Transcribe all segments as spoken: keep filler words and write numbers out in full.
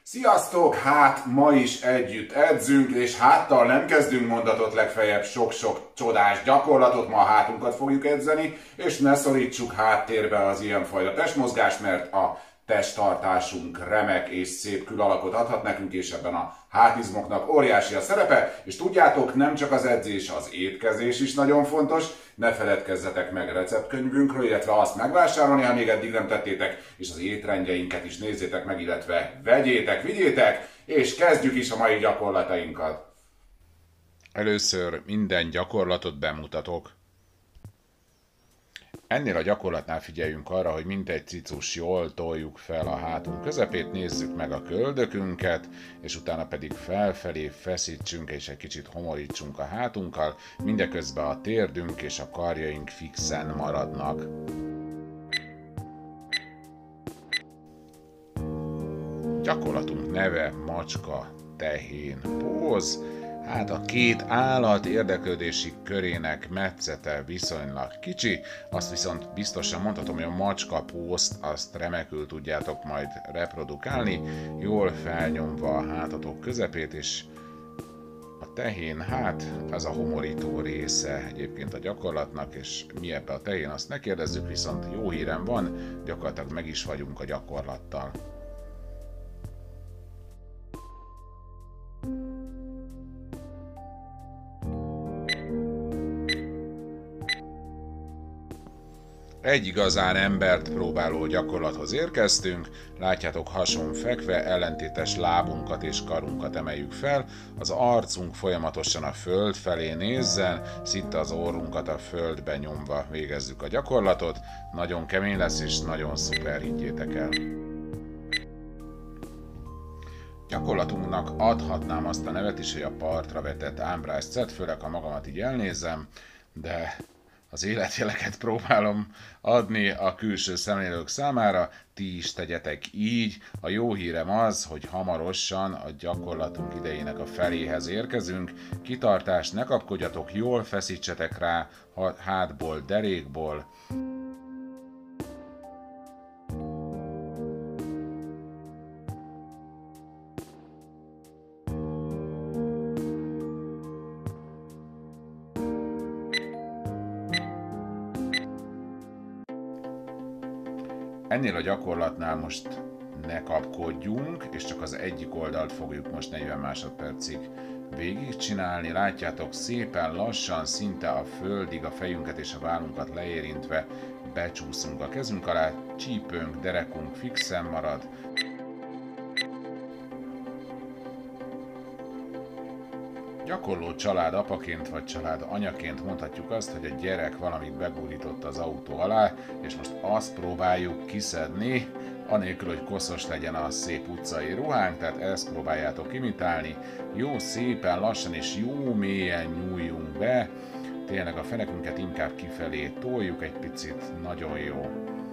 Sziasztok! Hát ma is együtt edzünk, és háttal nem kezdünk mondatot, legfeljebb sok-sok csodás gyakorlatot, ma a hátunkat fogjuk edzeni, és ne szorítsuk háttérbe az ilyenfajta testmozgást, mert a testtartásunk remek és szép külalakot adhat nekünk, és ebben a hátizmoknak óriási a szerepe, és tudjátok, nem csak az edzés, az étkezés is nagyon fontos. Ne feledkezzetek meg receptkönyvünkről, illetve azt megvásárolni, ha még eddig nem tettétek, és az étrendjeinket is nézzétek meg, illetve vegyétek, vigyétek, és kezdjük is a mai gyakorlatainkat. Először minden gyakorlatot bemutatok. Ennél a gyakorlatnál figyeljünk arra, hogy mintegy cicus jól toljuk fel a hátunk közepét, nézzük meg a köldökünket, és utána pedig felfelé feszítsünk és egy kicsit homorítsunk a hátunkkal, mindeközben a térdünk és a karjaink fixen maradnak. Gyakorlatunk neve macska tehén póz. Hát a két állat érdeklődési körének metszete viszonylag kicsi, azt viszont biztosan mondhatom, hogy a macska pózt azt remekül tudjátok majd reprodukálni, jól felnyomva a hátatok közepét, és a tehén, hát az a homorító része egyébként a gyakorlatnak, és mi ebbe a tehén, azt ne kérdezzük, viszont jó hírem van, gyakorlatilag meg is vagyunk a gyakorlattal. Egy igazán embert próbáló gyakorlathoz érkeztünk, látjátok, hason fekve, ellentétes lábunkat és karunkat emeljük fel, az arcunk folyamatosan a föld felé nézzen, szinte az orrunkat a földbe nyomva végezzük a gyakorlatot, nagyon kemény lesz és nagyon szuper, higgyétek el. Gyakorlatunknak adhatnám azt a nevet is, hogy a partra vetett ámbráscet, főleg ha magamat így elnézem, de az életjeleket próbálom adni a külső szemlélők számára, ti is tegyetek így. A jó hírem az, hogy hamarosan a gyakorlatunk idejének a feléhez érkezünk. Kitartást, ne kapkodjatok, jól feszítsetek rá hátból, derékból. Ennél a gyakorlatnál most ne kapkodjunk, és csak az egyik oldalt fogjuk most negyven másodpercig végigcsinálni. Látjátok, szépen lassan, szinte a földig a fejünket és a vállunkat leérintve becsúszunk a kezünk alá, csípőnk, derekunk fixen marad. Gyakorló család apaként vagy család anyaként mondhatjuk azt, hogy a gyerek valamit begúrított az autó alá, és most azt próbáljuk kiszedni, anélkül, hogy koszos legyen a szép utcai ruhánk, tehát ezt próbáljátok imitálni. Jó szépen lassan és jó mélyen nyúljunk be, tényleg a fenekünket inkább kifelé toljuk egy picit, nagyon jó.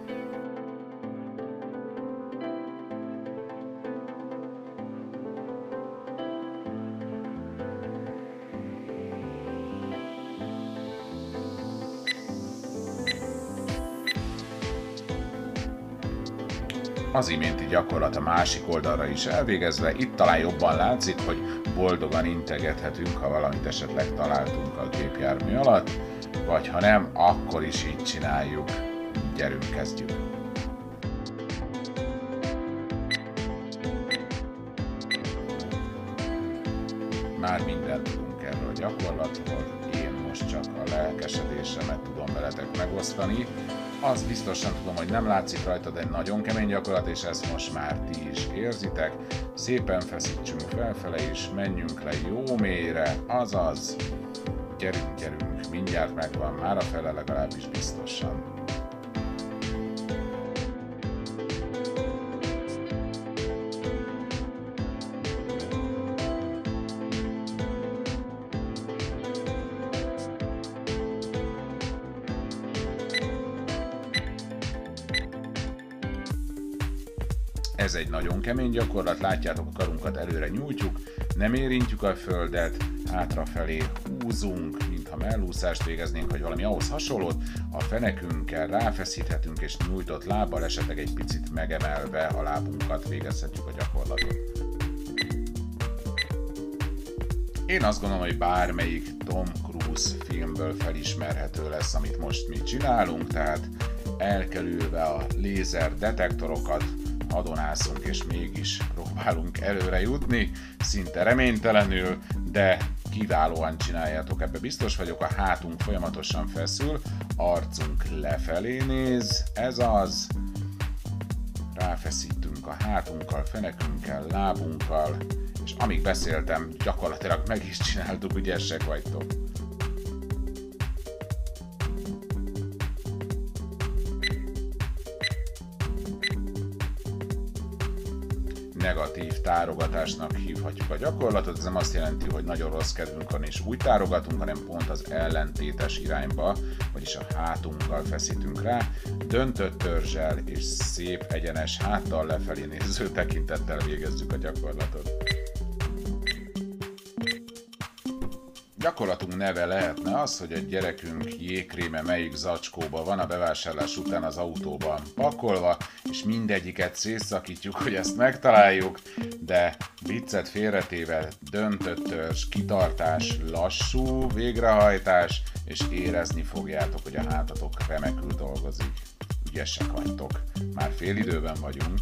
Az iménti gyakorlat a másik oldalra is elvégezve, itt talán jobban látszik, hogy boldogan integethetünk, ha valamit esetleg találtunk a gépjármű alatt, vagy ha nem, akkor is így csináljuk. Gyerünk, kezdjük! Már mindent tudunk erről a gyakorlatról, én most csak a lelkesedésemet tudom veletek megosztani. Azt biztosan tudom, hogy nem látszik rajta, de egy nagyon kemény gyakorlat, és ezt most már ti is érzitek. Szépen feszítsünk felfele, és menjünk le jó mélyre, azaz, gyerünk, gyerünk, mindjárt megvan, már a fele legalábbis biztosan. Ez egy nagyon kemény gyakorlat, látjátok, a karunkat előre nyújtjuk, nem érintjük a földet, hátrafelé húzunk, mintha mellúszást végeznénk, vagy valami ahhoz hasonlót, a fenekünkkel ráfeszíthetünk, és nyújtott lábbal, esetleg egy picit megemelve a lábunkat végezhetjük a gyakorlatot. Én azt gondolom, hogy bármelyik Tom Cruise filmből felismerhető lesz, amit most mi csinálunk, tehát elkerülve a lézer detektorokat, hadonászunk és mégis próbálunk előre jutni, szinte reménytelenül, de kiválóan csináljátok, ebbe biztos vagyok, a hátunk folyamatosan feszül, arcunk lefelé néz, ez az, ráfeszítünk a hátunkkal, fenekünkkel, lábunkkal, és amíg beszéltem, gyakorlatilag meg is csináltuk, ügyesek vagytok. Negatív tárogatásnak hívhatjuk a gyakorlatot, ez nem azt jelenti, hogy nagyon rossz kedvünk van és úgy tárogatunk, hanem pont az ellentétes irányba, vagyis a hátunkkal feszítünk rá, döntött törzsel és szép egyenes háttal lefelé néző tekintettel végezzük a gyakorlatot. Gyakorlatunk neve lehetne az, hogy a gyerekünk jégkréme melyik zacskóban van a bevásárlás után az autóban pakolva, és mindegyiket szétszakítjuk, hogy ezt megtaláljuk, de viccet félretéve döntött törzs, kitartás, lassú végrehajtás, és érezni fogjátok, hogy a hátatok remekül dolgozik. Ügyesek vagytok, már fél időben vagyunk.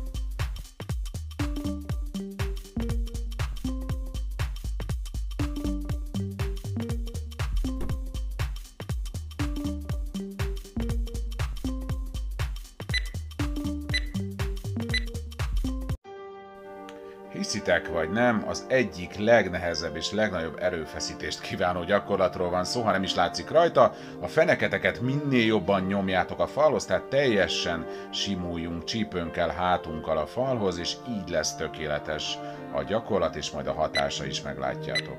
Hiszitek vagy nem, az egyik legnehezebb és legnagyobb erőfeszítést kívánó gyakorlatról van szó, ha nem is látszik rajta. A feneketeket minél jobban nyomjátok a falhoz, tehát teljesen simuljunk csípőnkkel, hátunkkal a falhoz, és így lesz tökéletes a gyakorlat, és majd a hatása is meglátjátok.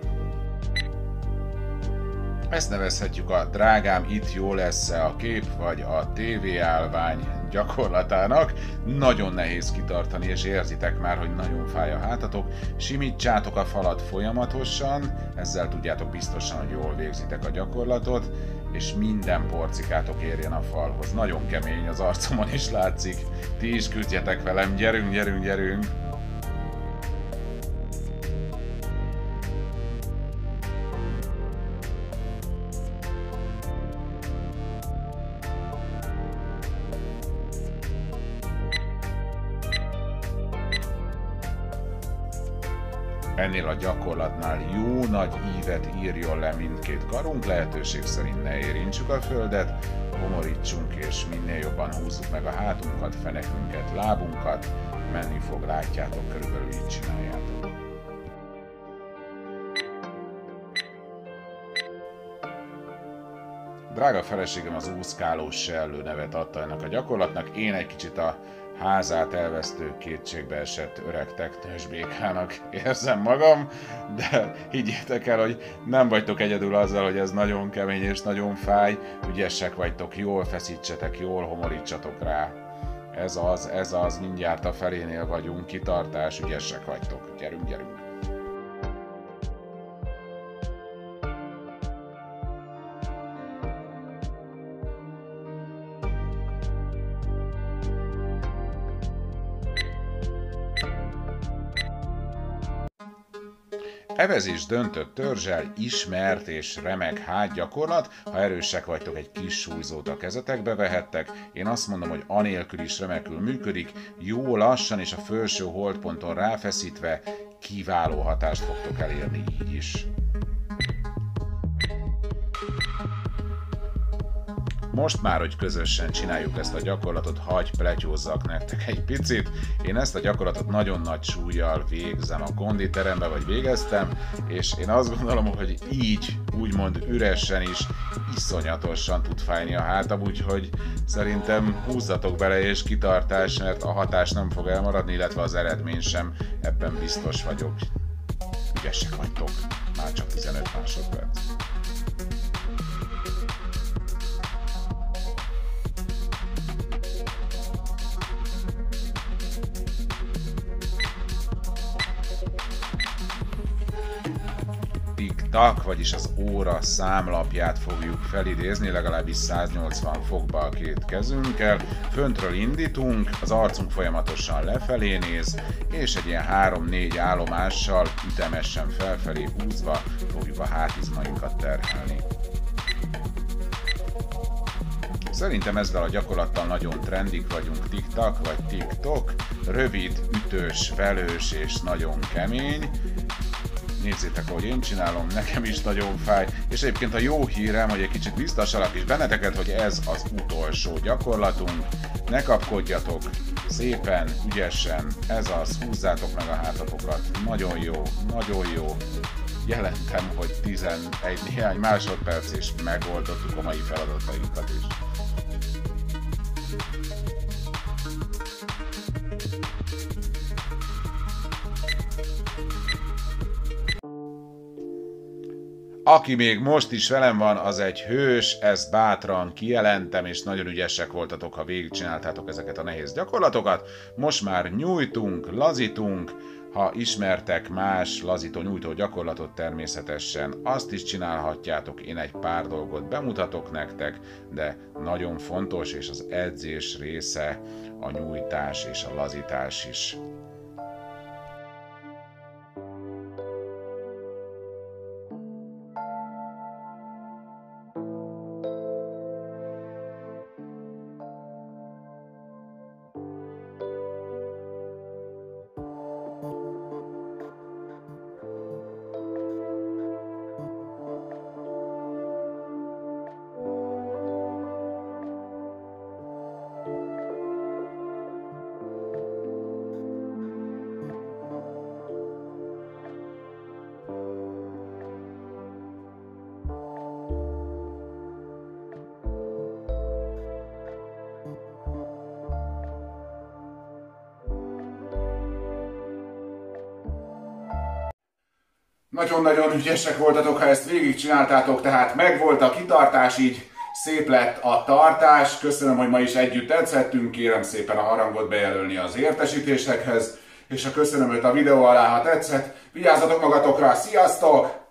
Ezt nevezhetjük a drágám, itt jó lesz-e a kép, vagy a tévéállvány gyakorlatának. Nagyon nehéz kitartani, és érzitek már, hogy nagyon fáj a hátatok. Simítsátok a falat folyamatosan, ezzel tudjátok biztosan, hogy jól végzitek a gyakorlatot, és minden porcikátok érjen a falhoz. Nagyon kemény, az arcomon is látszik. Ti is küzdjetek velem, gyerünk, gyerünk, gyerünk! Ennél a gyakorlatnál jó nagy ívet írjon le mindkét karunk, lehetőség szerint ne érintsük a földet, homorítsunk és minél jobban húzzuk meg a hátunkat, fenekünket, lábunkat, menni fog, látjátok, körülbelül így csináljátok. Drága feleségem az úszkáló sellő nevet adta ennek a gyakorlatnak, én egy kicsit a házát elvesztő, kétségbe esett öreg teknős békának érzem magam, de higgyétek el, hogy nem vagytok egyedül azzal, hogy ez nagyon kemény és nagyon fáj, ügyesek vagytok, jól feszítsetek, jól homorítsatok rá. Ez az, ez az, mindjárt a felénél vagyunk, kitartás, ügyesek vagytok, gyerünk, gyerünk! Evezés döntött törzsel, ismert és remek hátgyakorlat, ha erősek vagytok, egy kis súlyzót a kezetekbe vehettek, én azt mondom, hogy anélkül is remekül működik, jó lassan és a felső holdponton ráfeszítve kiváló hatást fogtok elérni így is. Most már, hogy közösen csináljuk ezt a gyakorlatot, hagyj pletyózzak nektek egy picit. Én ezt a gyakorlatot nagyon nagy súllyal végzem a konditerembe, vagy végeztem, és én azt gondolom, hogy így, úgymond üresen is iszonyatosan tud fájni a hátam, úgyhogy szerintem húzzatok bele és kitartás, mert a hatás nem fog elmaradni, illetve az eredmény sem, ebben biztos vagyok. Ügyesek vagytok, már csak tizenöt másodperc. tik-tak, vagyis az óra számlapját fogjuk felidézni, legalábbis száznyolcvan fokba a két kezünkkel. Föntről indítunk, az arcunk folyamatosan lefelé néz, és egy ilyen három-négy állomással ütemesen felfelé húzva fogjuk a hátizmainkat terhelni. Szerintem ezzel a gyakorlattal nagyon trendik vagyunk, tik-tak vagy tik-tok, rövid, ütős, velős és nagyon kemény. Nézzétek, ahogy én csinálom, nekem is nagyon fáj, és egyébként a jó hírem, hogy egy kicsit biztosalak is benneteket, hogy ez az utolsó gyakorlatunk. Ne kapkodjatok, szépen, ügyesen, ez az, húzzátok meg a hátatokat, nagyon jó, nagyon jó. Jelentem, hogy tizenegy néhány másodperc és megoldottuk a mai feladatainkat is. Aki még most is velem van, az egy hős, ezt bátran kijelentem, és nagyon ügyesek voltatok, ha végigcsináltátok ezeket a nehéz gyakorlatokat. Most már nyújtunk, lazítunk, ha ismertek más lazító-nyújtó gyakorlatot természetesen, azt is csinálhatjátok, én egy pár dolgot bemutatok nektek, de nagyon fontos, és az edzés része a nyújtás és a lazítás is. Nagyon-nagyon ügyesek voltatok, ha ezt végigcsináltátok, tehát megvolt a kitartás, így szép lett a tartás. Köszönöm, hogy ma is együtt edzettünk, kérem szépen a harangot bejelölni az értesítésekhez, és ha köszönöm őt a videó alá, ha tetszett, vigyázzatok magatokra, sziasztok!